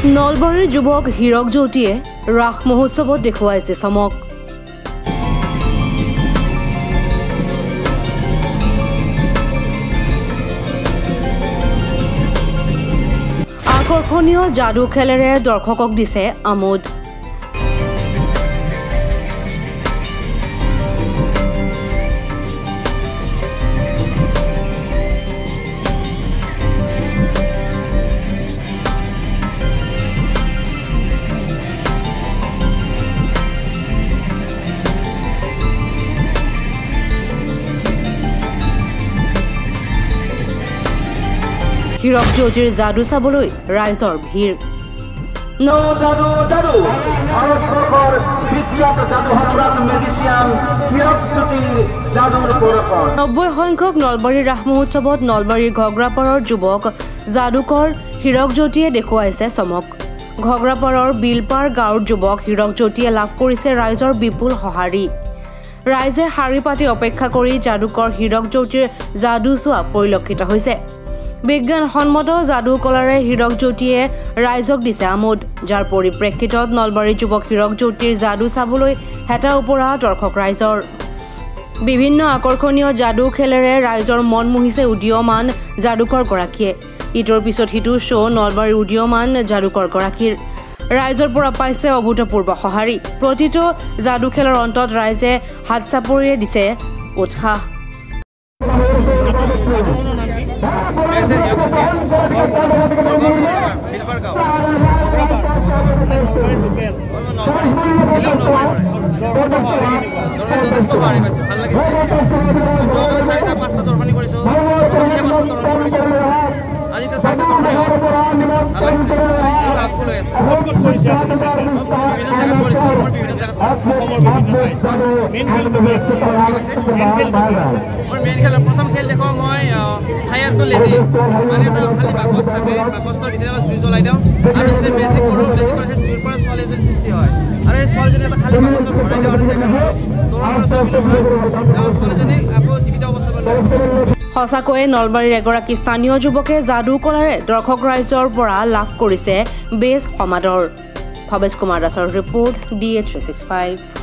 নলবাৰীৰ যুৱক হীৰক জ্যোতিয়ে ৰাস মহোৎসৱত দেখুৱাইছে চমক। আকৰ্ষণীয় যাদু খেলেৰে দৰ্শকক দিছে আমোদ। হীৰক জ্যোতিৰ যাদু চাবলৈ ৰাইজৰ ভিৰ। 90 সংখ্যক নলবাৰীৰ ৰাস মহোৎসৱত নলবাৰীৰ ঘগ্ৰাপাৰৰ যুৱক যাদুকৰ হীৰক জ্যোতিয়ে দেখুৱাইছে চমক। ঘগ্ৰাপাৰৰ বিলপাৰ গাঁৱৰ যুৱক হীৰক জ্যোতিয়ে লাভ কৰিছে ৰাইজৰ বিপুল সঁহাৰি। ৰাইজে শাৰী পাতি অপেক্ষা কৰি যাদুকৰ হীৰক জ্যোতিৰ যাদু চোৱা পৰিলক্ষিত হৈছে। বিজ্ঞানসন্মত যাদু কলাৰে হীৰক জ্যোতিয়ে ৰাইজক দিছে আমোদ, যাৰ পৰিপ্ৰেক্ষিতত নলবাৰীৰ যুৱক হীৰক জ্যোতিৰ যাদু চাবলৈ হেতা ওপৰা দৰ্শক ৰাইজৰ। বিভিন্ন আকৰ্ষণীয় যাদু খেলেৰে ৰাইজৰ মন মুহিছে উদীয়মান যাদুকৰ গৰাকীয়ে। ইটোৰ পিছত সিটো শ্ব' নলবাৰীৰ উদীয়মান যাদুকৰ গৰাকীৰ। ৰাইজৰ পৰা পাইছে অভূতপূৰ্ব সঁহাৰি। প্ৰতিটো যাদু খেলৰ অন্তত ৰাইজে হাত চাপৰিয়ে দিছে উৎসাহ। প্ৰথম খেল দেখো মই ফায়াৰটো লেডি মানে খালি বাকচ থাকে, বাকচৰ ভিতৰত জুই জ্বলাই দিওঁ আৰু যেতিয়া বেজিক কৰোঁ, বেজিক কৰি সেই জুইৰ পৰা ছোৱালী এজনী সৃষ্টি হয় আৰু সেই ছোৱালীজনী এটা খালি বাকচত ভৰাই দিওঁ আৰু ছোৱালীজনী আকৌ জীৱিত অৱস্থাত। সঁচাকৈয়ে নলবাৰীৰ এগৰাকী স্থানীয় যুৱকে যাদু কলাৰে দৰ্শক ৰাইজৰ পৰা লাভ কৰিছে বেছ সমাদৰ। ভৱেশ কুমাৰ দাসৰ ৰিপৰ্ট DA365।